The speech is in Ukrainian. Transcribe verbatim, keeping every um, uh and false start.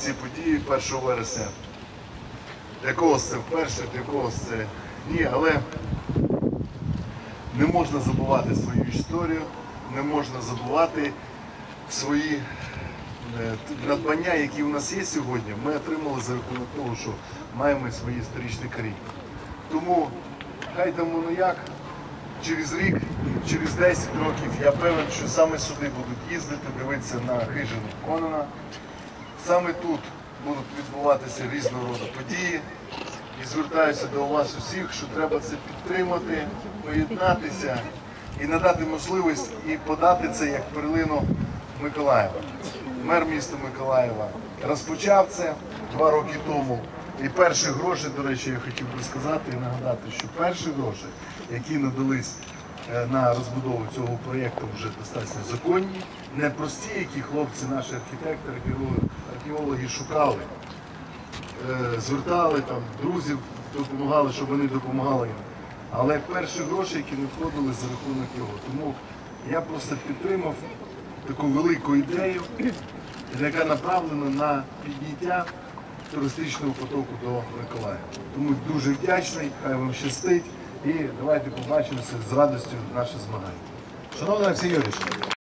ці події першого вересня. Для когось це вперше, для когось це ні, але не можна забувати свою історію, не можна забувати свої надбання, які у нас є сьогодні. Ми отримали за рахунок того, що маємо свої історичні коріння. Тому хай там воно як, через рік, через десять років я певен, що саме сюди будуть їздити, дивитися на хижину Конона. Саме тут будуть відбуватися різного роду події. І звертаюся до вас усіх, що треба це підтримати, поєднатися і надати можливість і подати це як перлину Миколаєва. Мер міста Миколаєва розпочав це два роки тому. І перші гроші, до речі, я хотів би сказати і нагадати, що перші гроші, які надались на розбудову цього проєкту, вже достатньо законні, не прості, які хлопці, наші архітектори, археологи шукали, звертали, там, друзів допомагали, щоб вони допомагали їм. Але перші гроші, які надходили за рахунок його. Тому я просто підтримав таку велику ідею, яка направлена на підняття туристичного потоку до Миколаєва. Тому дуже вдячний, хай вам щастить і давайте побачимося з радістю в наші змагання. Шановний Олексій Юрійович,